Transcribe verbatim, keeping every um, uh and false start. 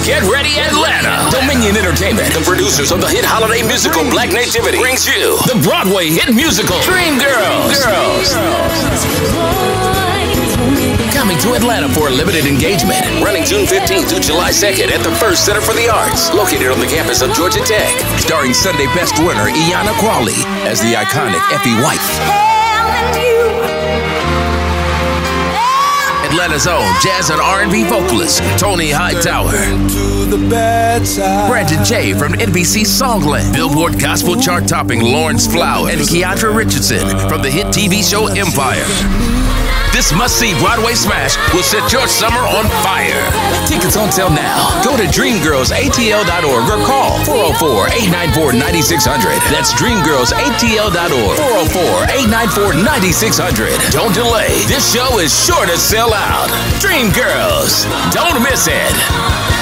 Get ready, Atlanta. Dominion Entertainment, the producers of the hit holiday musical Black Nativity, brings you the Broadway hit musical Dreamgirls. Girls. Coming to Atlanta for a limited engagement, running June fifteenth through July second at the First Center for the Arts, located on the campus of Georgia Tech. Starring Sunday Best winner Iana Crawley as the iconic Effie wife. Atlanta's own jazz and R and B vocalist Tony Hightower. Brandon Jay from N B C Songland. Billboard Gospel Chart topping Lawrence Flower and Keandra Richardson from the hit T V show Empire. This must-see Broadway smash will set your summer on fire. Tickets on sale now. Go to dreamgirls A T L dot org or call four oh four, eight nine four, nine six zero zero. That's dreamgirls A T L dot org, four oh four, eight nine four, nine six zero zero. Don't delay. This show is sure to sell out. Dreamgirls. Don't miss it.